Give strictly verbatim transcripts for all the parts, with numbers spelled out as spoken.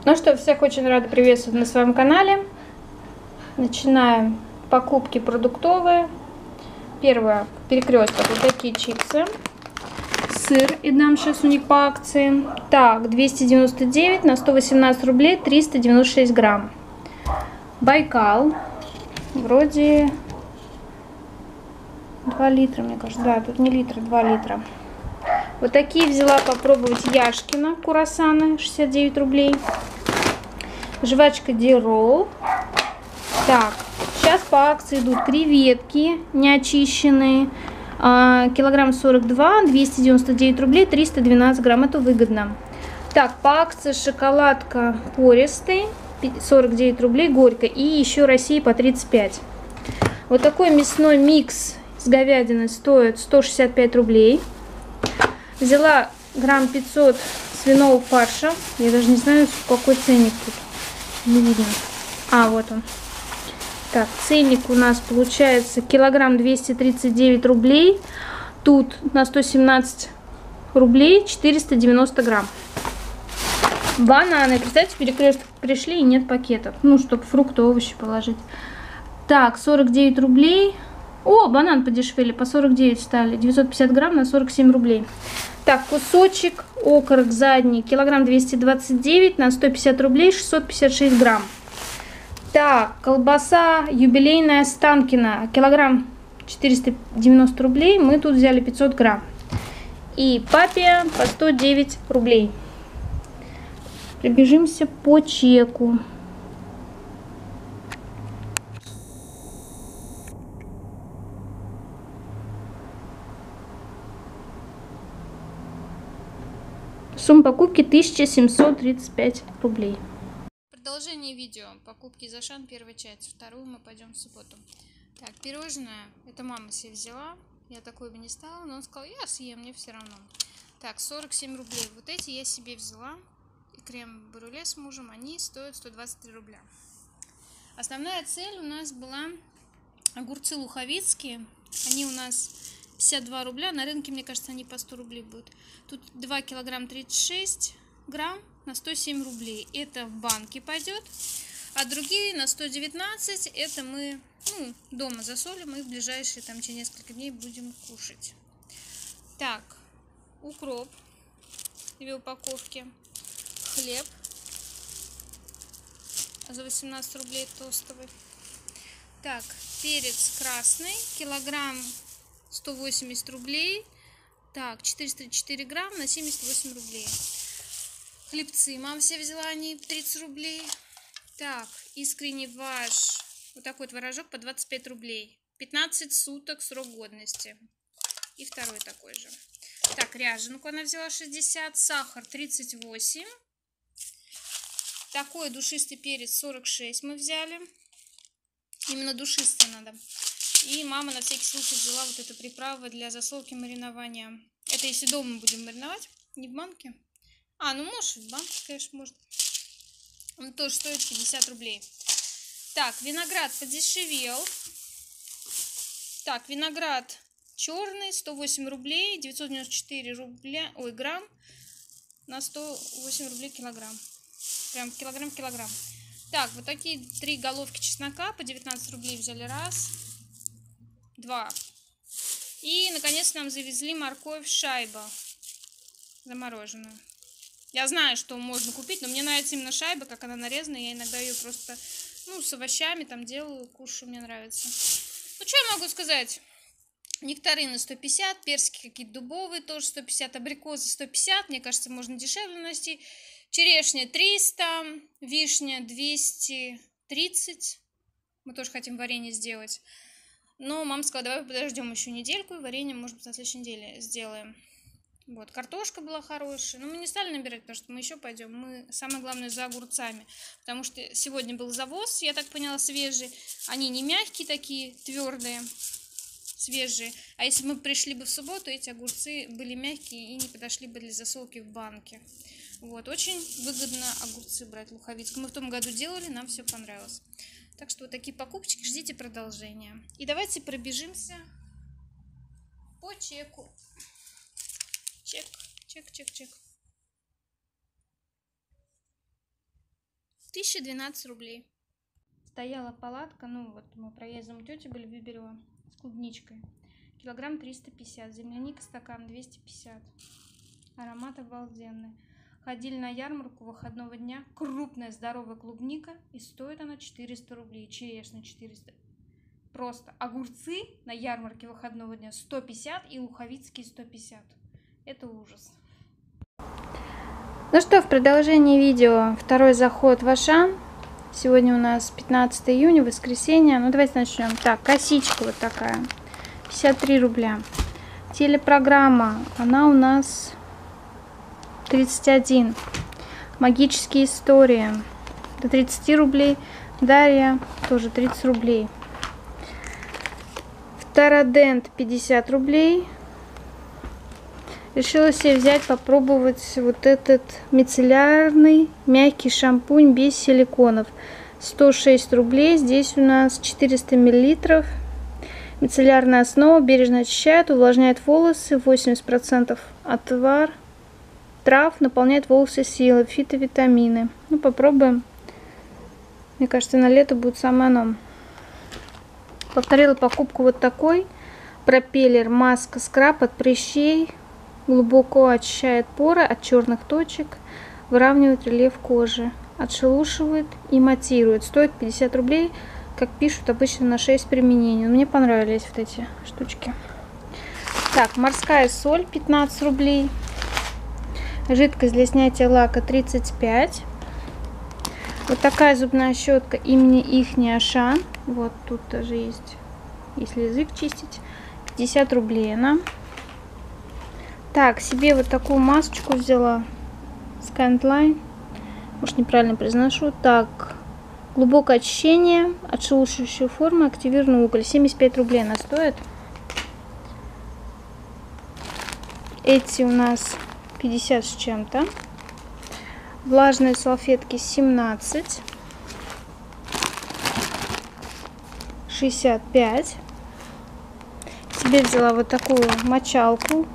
Ну что, всех очень рада приветствовать на своем канале. Начинаем покупки продуктовые. Первое, перекресток, вот такие чипсы. Сыр Эдам сейчас у них по акции. Так, двести девяносто девять на сто восемнадцать рублей, триста девяносто шесть грамм. Байкал. Вроде два литра, мне кажется. Да, тут не литр, два литра. Вот такие взяла попробовать Яшкино круассаны, шестьдесят девять рублей. Жвачка Дирол. Так, сейчас по акции идут креветки неочищенные. Килограмм сорок два, двести девяносто девять рублей, триста двенадцать грамм. Это выгодно. Так, по акции шоколадка пористый, сорок девять рублей, горько. И еще Россия по тридцать пять. Вот такой мясной микс с говядиной стоит сто шестьдесят пять рублей. Взяла грамм пятьсот свиного фарша. Я даже не знаю, какой ценник тут. Не видно. А, вот он. Так, ценник у нас получается килограмм двести тридцать девять рублей. Тут на сто семнадцать рублей четыреста девяносто грамм. Бананы. Представьте, перекресток пришли и нет пакетов. Ну, чтобы фрукты, овощи положить. Так, сорок девять рублей. О, банан подешевели, по сорок девять стали. девятьсот пятьдесят грамм на сорок семь рублей. Так, кусочек окорок задний, килограмм двести двадцать девять на сто пятьдесят рублей, шестьсот пятьдесят шесть грамм. Так, колбаса юбилейная Останкино, килограмм четыреста девяносто рублей, мы тут взяли пятьсот грамм. И папе по сто девять рублей. Пробежимся по чеку. Сумма покупки тысяча семьсот тридцать пять рублей. Продолжение видео. Покупки из Ашан, первая часть. Вторую мы пойдем в субботу. Так, пирожное. Это мама себе взяла. Я такой бы не стала, но он сказал, я съем, мне все равно. Так, сорок семь рублей. Вот эти я себе взяла. И крем-брюле с мужем, они стоят сто двадцать три рубля. Основная цель у нас была огурцы луховицкие. Они у нас пятьдесят два рубля. На рынке, мне кажется, они по сто рублей будут. Тут два килограмма тридцать шесть грамм на сто семь рублей. Это в банке пойдет. А другие на сто девятнадцать. Это мы ну, дома засолим и в ближайшие там через несколько дней будем кушать. Так, укроп. Две упаковки. Хлеб. За восемнадцать рублей тостовый. Так, перец красный. Килограмм сто восемьдесят рублей. Так, четыреста четыре грамм на семьдесят восемь рублей. Хлебцы мама себе взяла, они тридцать рублей. Так, искренний ваш, вот такой вот творожок по двадцать пять рублей. пятнадцать суток срок годности. И второй такой же. Так, ряженку она взяла шестьдесят, сахар тридцать восемь. Такой душистый перец сорок шесть мы взяли. Именно душистый надо. И мама на всякий случай взяла вот эту приправу для засолки маринования. Это если дома будем мариновать, не в банке. А, ну может в банке, конечно, можно. Он тоже стоит пятьдесят рублей. Так, виноград подешевел. Так, виноград черный, сто восемь рублей, девятьсот девяносто четыре рубля, ой, грамм на сто восемь рублей килограмм. Прям килограмм-килограмм. Так, вот такие три головки чеснока по девятнадцать рублей взяли раз. Два. И, наконец, нам завезли морковь шайба замороженную. Я знаю, что можно купить, но мне нравится именно шайба, как она нарезана. Я иногда ее просто, ну, с овощами там делаю, кушаю, мне нравится. Ну, что я могу сказать? Нектарины сто пятьдесят, персики какие-то дубовые тоже сто пятьдесят, абрикосы сто пятьдесят, мне кажется, можно дешевле найти. Черешня триста, вишня двести тридцать. Мы тоже хотим варенье сделать. Но мама сказала, давай подождем еще недельку, и варенье, может быть, на следующей неделе сделаем. Вот, картошка была хорошая. Но мы не стали набирать, потому что мы еще пойдем. Мы, самое главное, за огурцами. Потому что сегодня был завоз, я так поняла, свежий. Они не мягкие такие, твердые, свежие. А если бы мы пришли бы в субботу, эти огурцы были мягкие и не подошли бы для засолки в банке. Вот, очень выгодно огурцы брать луховицкие. Мы в том году делали, нам все понравилось. Так что вот такие покупочки, ждите продолжения. И давайте пробежимся по чеку. Чек, чек, чек, чек. тысяча двенадцать рублей. Стояла палатка, ну вот мы проездом у тети были в Выберево с клубничкой. Килограмм триста пятьдесят, земляника стакан двести пятьдесят. Аромат обалденный. Ходили на ярмарку выходного дня. Крупная здоровая клубника. И стоит она четыреста рублей. Черешня четыреста. Просто огурцы на ярмарке выходного дня сто пятьдесят и луховицкие сто пятьдесят. Это ужас. Ну что, в продолжении видео второй заход в Ашан. Сегодня у нас пятнадцатое июня, воскресенье. Ну давайте начнем. Так, косичка вот такая. пятьдесят три рубля. Телепрограмма. Она у нас тридцать один. Магические истории. До тридцати рублей. Дарья тоже тридцать рублей. Тарадент пятьдесят рублей. Решила себе взять, попробовать вот этот мицеллярный мягкий шампунь без силиконов. сто шесть рублей. Здесь у нас четыреста миллилитров. Мицеллярная основа, бережно очищает, увлажняет волосы. восемьдесят процентов отвар трав, наполняет волосы силой, фитовитамины. Ну, попробуем. Мне кажется, на лето будет самое оно. Повторила покупку вот такой. Пропеллер маска скраб от прыщей. Глубоко очищает поры от черных точек. Выравнивает рельеф кожи. Отшелушивает и матирует. Стоит пятьдесят рублей. Как пишут обычно на шесть применений. Мне понравились вот эти штучки. Так, морская соль пятнадцать рублей. Жидкость для снятия лака тридцать пять. Вот такая зубная щетка имени Ихни Ашан. Вот тут даже есть, если язык чистить. пятьдесят рублей она. Так, себе вот такую масочку взяла. Скайнлайн. Может, неправильно произношу. Так, глубокое очищение, отшелушивающая форма, активированный уголь. семьдесят пять рублей она стоит. Эти у нас пятьдесят с чем-то. Влажные салфетки семнадцать. шестьдесят пять. Себе взяла вот такую мочалку.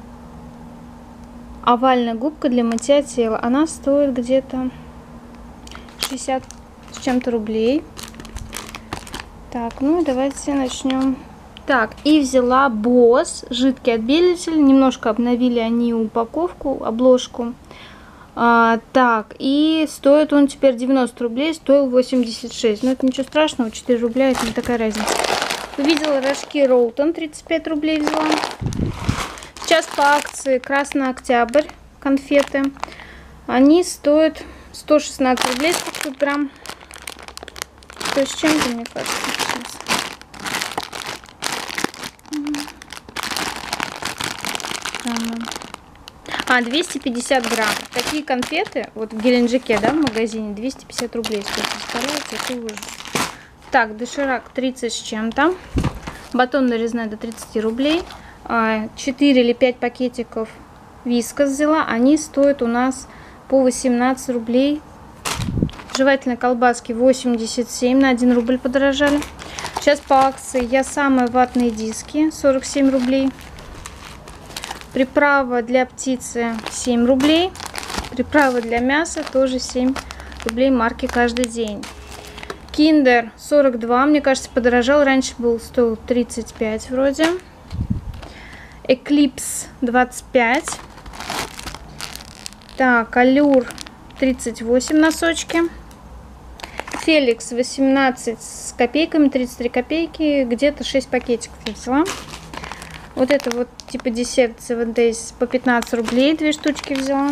Овальная губка для мытья тела. Она стоит где-то шестьдесят с чем-то рублей. Так, ну давайте начнем. Так, и взяла Босс жидкий отбелитель. Немножко обновили они упаковку, обложку. А, так, и стоит он теперь девяносто рублей, стоил восемьдесят шесть. Но это ничего страшного, четыре рубля, это не такая разница. Увидела рожки Ролтон, тридцать пять рублей взяла. Сейчас по акции Красный Октябрь конфеты. Они стоят сто шестнадцать рублей, сколько грамм. То есть с чем-то, мне кажется, сейчас. А, двести пятьдесят грамм. Такие конфеты, вот в Геленджике, да, в магазине, двести пятьдесят рублей стоит. Представляете, это ужас. Так, доширак тридцать с чем-то. Батон нарезной до тридцати рублей. четыре или пять пакетиков вискас взяла. Они стоят у нас по восемнадцать рублей. Жевательные колбаски восемьдесят семь, на один рубль подорожали. Сейчас по акции я самые ватные диски, сорок семь рублей. Приправа для птицы семь рублей. Приправа для мяса тоже семь рублей марки «Каждый день». Киндер сорок два, мне кажется, подорожал. Раньше был, стоил тридцать пять вроде. Эклипс двадцать пять. Так, Алюр тридцать восемь носочки. Феликс восемнадцать с копейками, тридцать три копейки. Где-то шесть пакетиков я взяла. Вот это вот типа десерт севен дейз по пятнадцать рублей. Две штучки взяла.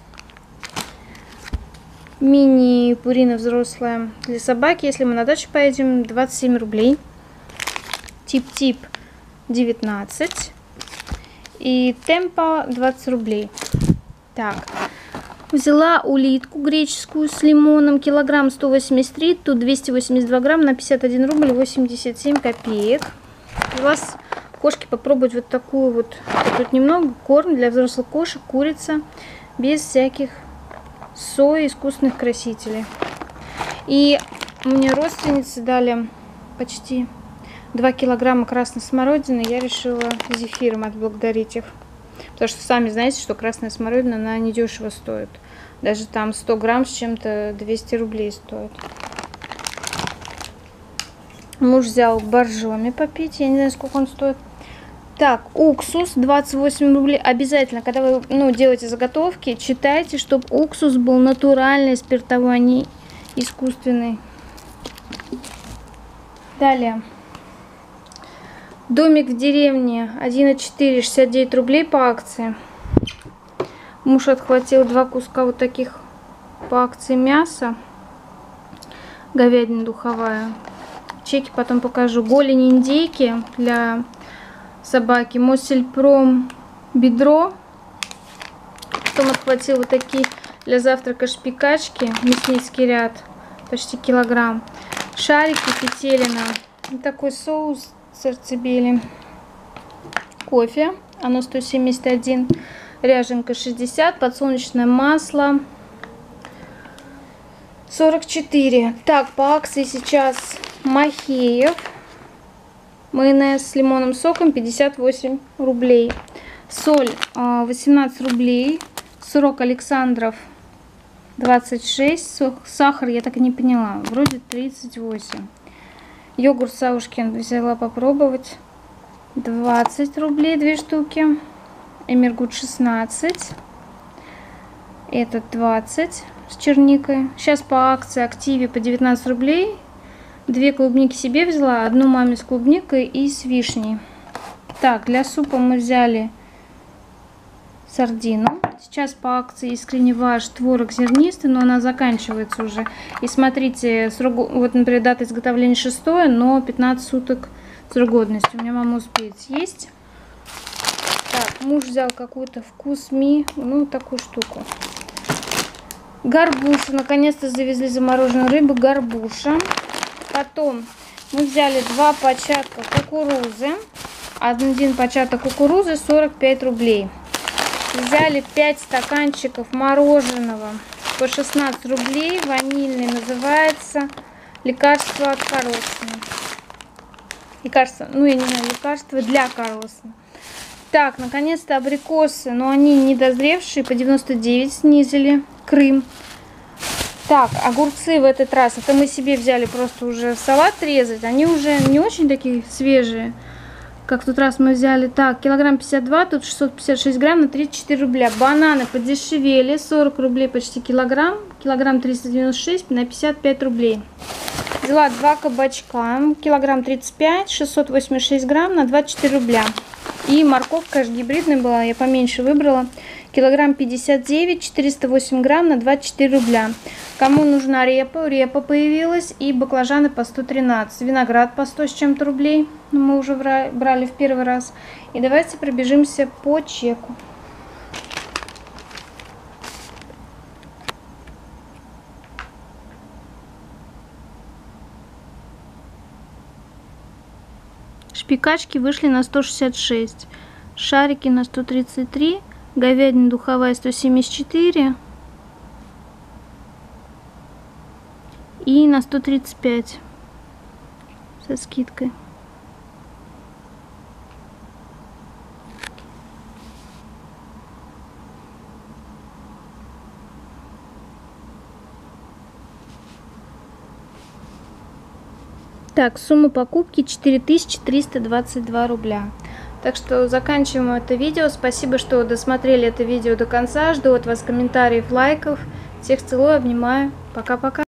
Мини пурина взрослая для собаки. Если мы на дачу поедем, двадцать семь рублей. Тип-тип девятнадцать. И темпо двадцать рублей. Так. Взяла улитку греческую с лимоном. Килограмм сто восемьдесят три. Тут двести восемьдесят два грамм на пятьдесят один рубль восемьдесят семь копеек. У вас кошки попробовать вот такую вот. Тут немного корм для взрослых кошек. Курица. Без всяких сои, искусственных красителей. И мне родственницы дали почти два килограмма красной смородины. Я решила зефиром отблагодарить их. Потому что сами знаете, что красная смородина, она недешево стоит. Даже там сто грамм с чем-то двести рублей стоит. Муж взял боржоми попить. Я не знаю, сколько он стоит. Так, уксус двадцать восемь рублей. Обязательно, когда вы ну, делаете заготовки, читайте, чтобы уксус был натуральный, спиртовой, а не искусственный. Далее. Домик в деревне один и четыре, шестьдесят девять рублей по акции. Муж отхватил два куска вот таких по акции мяса. Говядина духовая. Чеки потом покажу. Голень индейки для собаки. Моссельпром бедро. Потом отхватил вот такие для завтрака шпикачки. Мясницкий ряд. Почти килограмм. Шарики петелина. Вот такой соус сарцебели. Кофе. Оно сто семьдесят один. Ряженка шестьдесят. Подсолнечное масло сорок четыре. Так, по акции сейчас Махеев. Майонез с лимонным соком пятьдесят восемь рублей. Соль восемнадцать рублей. Сырок Александров двадцать шесть. Сахар я так и не поняла. Вроде тридцать восемь. Йогурт Савушкин взяла попробовать. двадцать рублей две штуки. Эмергут шестнадцать. Этот двадцать с черникой. Сейчас по акции Активе по девятнадцать рублей. Две клубники себе взяла. Одну маме с клубникой и с вишней. Так, для супа мы взяли сардину. Сейчас по акции Искренний ваш творог зернистый, но она заканчивается уже. И смотрите, срок, вот, например, дата изготовления шестое, но пятнадцать суток срок годности. У меня мама успеет съесть. Так, муж взял какую-то вкусми, ну, такую штуку. Горбуша. Наконец-то завезли замороженную рыбу. Горбуша. Потом мы взяли два початка кукурузы. Один початок кукурузы сорок пять рублей. Взяли пять стаканчиков мороженого по шестнадцать рублей. Ванильный называется. Лекарство от коросны. Лекарство, ну я не знаю, лекарство для коросны. Так, наконец-то абрикосы, но они недозревшие, по девяносто девять снизили. Крым. Так, огурцы в этот раз, это мы себе взяли просто уже в салат резать. Они уже не очень такие свежие, как в тот раз мы взяли. Так, килограмм пятьдесят два, тут шестьсот пятьдесят шесть грамм на тридцать четыре рубля. Бананы подешевели, сорок рублей почти килограмм. Килограмм триста девяносто шесть на пятьдесят пять рублей. Взяла два кабачка, килограмм тридцать пять, шестьсот восемьдесят шесть грамм на двадцать четыре рубля. И морковка аж гибридная была, я поменьше выбрала. Килограмм пятьдесят девять, четыреста восемь грамм на двадцать четыре рубля. Кому нужна репа, репа появилась. И баклажаны по сто тринадцать. Виноград по сто с чем-то рублей. Мы уже брали в первый раз. И давайте пробежимся по чеку. Шпикачки вышли на сто шестьдесят шесть. Шарики на сто тридцать три. Говядина духовая сто семьдесят четыре. И на сто тридцать пять. Со скидкой. Так, сумма покупки четыре тысячи триста двадцать два рубля. Так что заканчиваем это видео. Спасибо, что досмотрели это видео до конца. Жду от вас комментариев, лайков. Всех целую, обнимаю. Пока-пока.